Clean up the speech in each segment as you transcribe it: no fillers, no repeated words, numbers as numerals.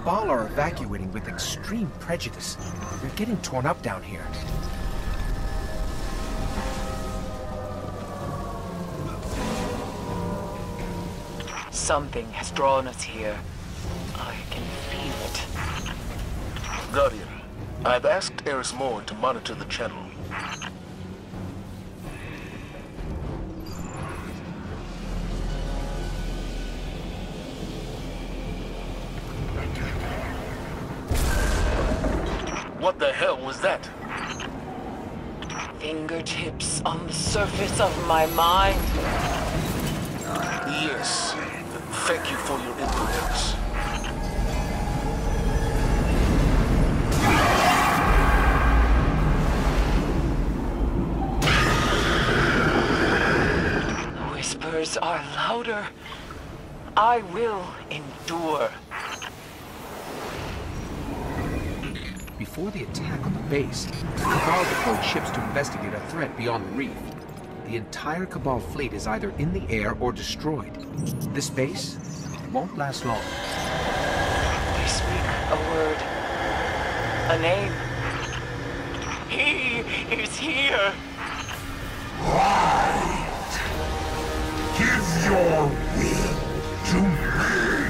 Cabal are evacuating with extreme prejudice. They're getting torn up down here. Something has drawn us here. I can feel it. Guardian, I've asked Eris Morn to monitor the channel. What the hell was that? Fingertips on the surface of my mind. Yes. Thank you for your impudence. The whispers are louder. I will endure. Before the attack on the base, the Cabal deployed ships to investigate a threat beyond the reef. The entire Cabal fleet is either in the air or destroyed. This base won't last long. They speak a word. A name. He is here. Right. Give your will to me.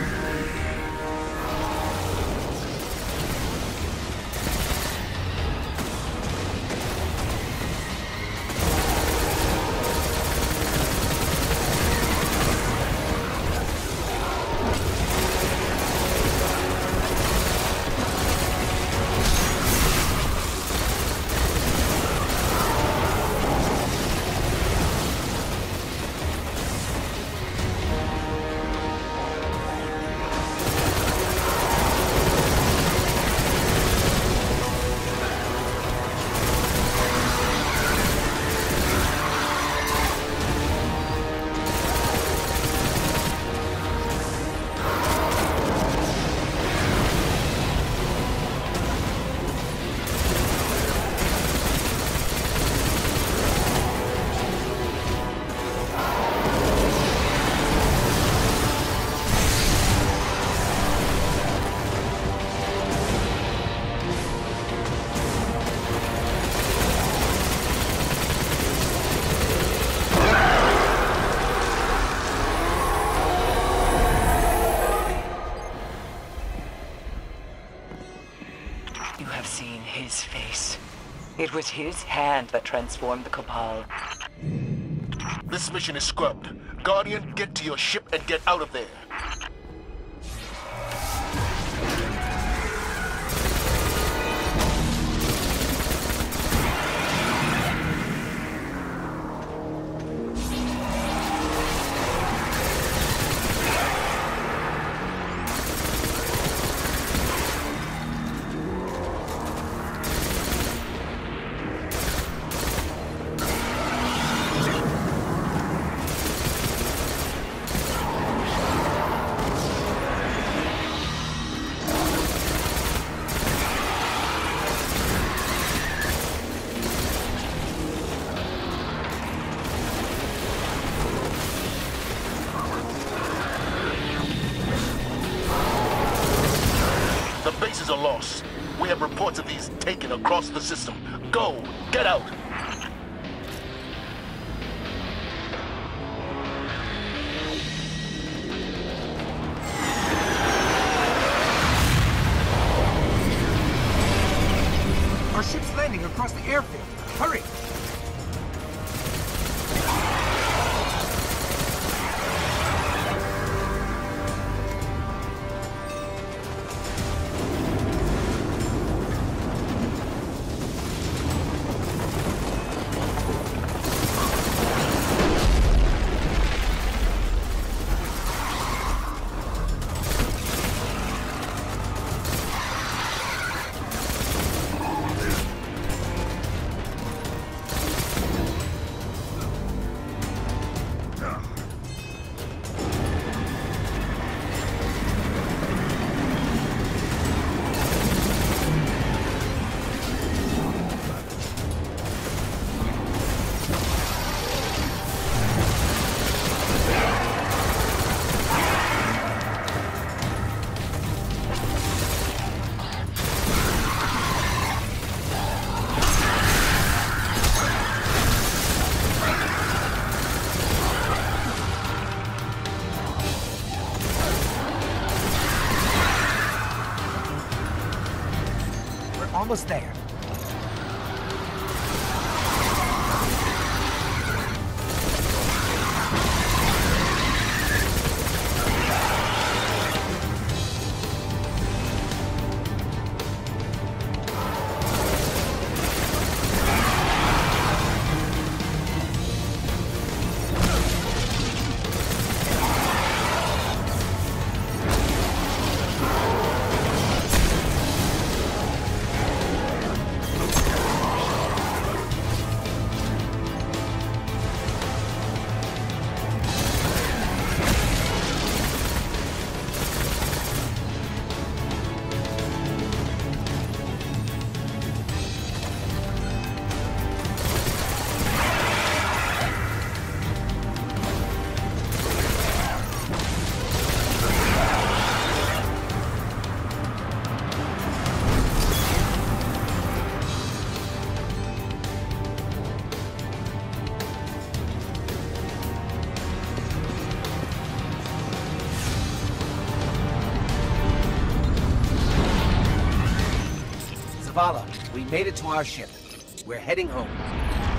You have seen his face. It was his hand that transformed the Cabal. This mission is scrubbed. Guardian, get to your ship and get out of there. The bases are lost. We have reports of these taken across the system. Go! Get out! Our ship's landing across the airfield. Hurry! almost there. Zavala, we made it to our ship. We're heading home.